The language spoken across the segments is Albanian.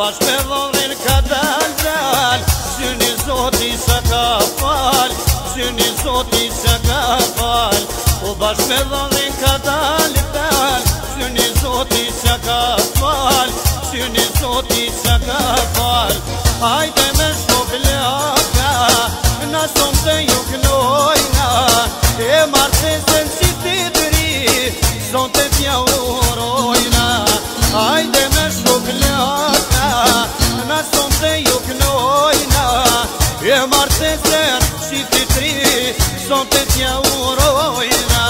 bashkë me dhorin ka dal Syni zoti sa ka fal Syni zoti sa ka fal O bashkë me dhorin ka dal Syni zoti sa ka fal Syni zoti sa ka fal Hajde me shok laka Na som të ju knojna E martesën si ti dëri Son të tja urojna Hajde me shok laka Na som të ju knojna E martesën si ti dëri Son të tja urojna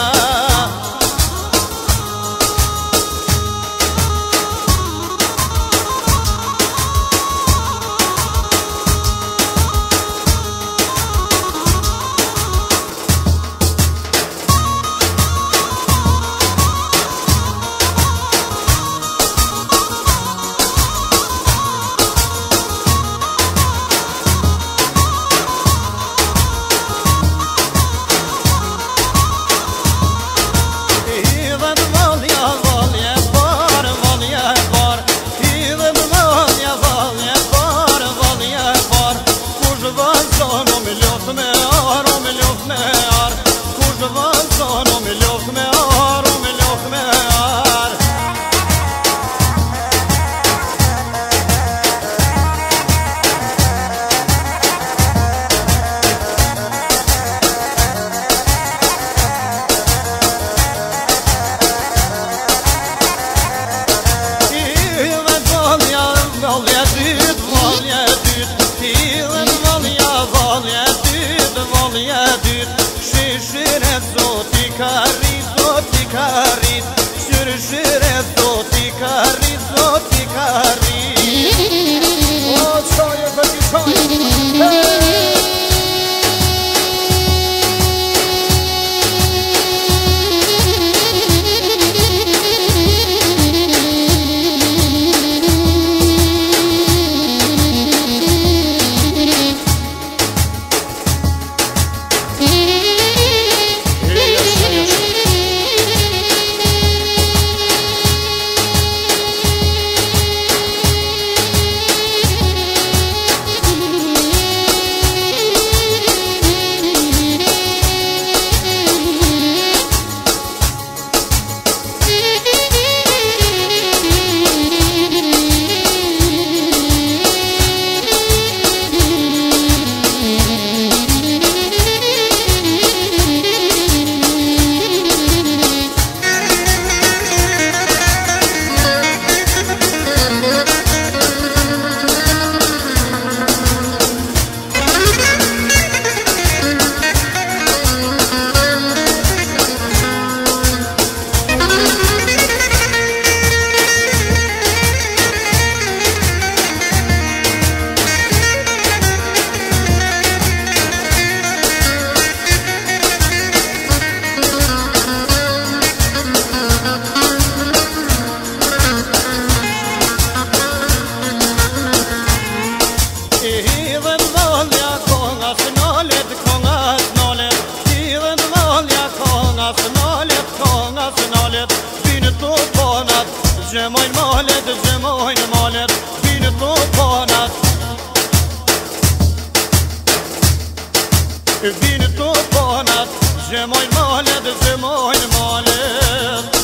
Shire zoti ka rrit Shire zoti ka rrit O qaje për ti qaje Gjemojnë malet, Vine të panat Vine të panat Gjemojnë malet